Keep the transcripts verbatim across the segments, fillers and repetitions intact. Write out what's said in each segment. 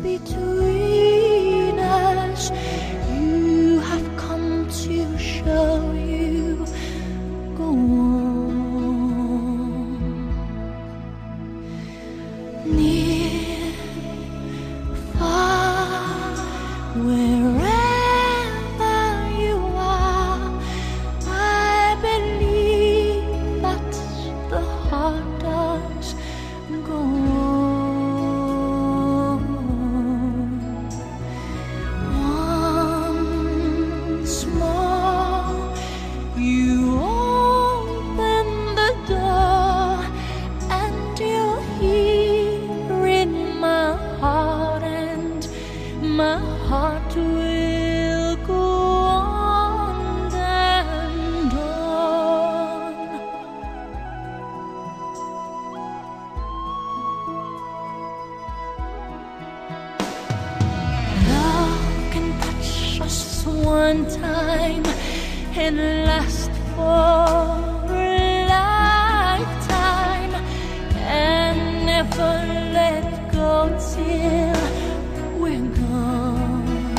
between us. You have come to show you go on. Near, far, wherever you are, I believe that the heart does go on. Once more, you open the door, and you're here in my heart, and my heart will go on and on. Love can touch us one time and last for a lifetime, and never let go till we're gone.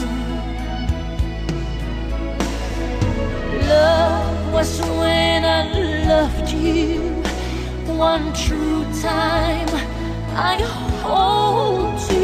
Love was when I loved you one true time. I hold you